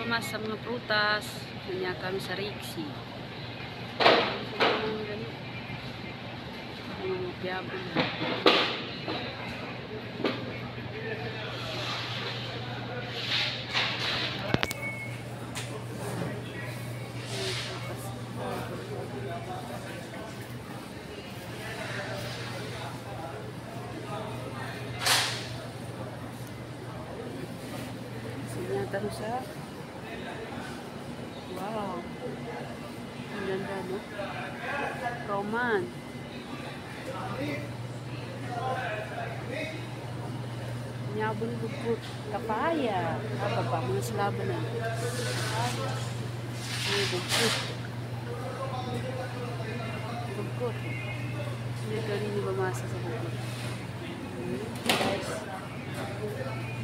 mas sa mga prutas. Kanya kami sa Rixi. Mga piyabon. Sinyata siya. Wow. Ang ganda, no? Roman. Nyabon lupot. Kapaya. Apa pa? Mga slaban na. Ay, lupot. Lupot. Hindi ka rin bumasa sa lupot. Guys.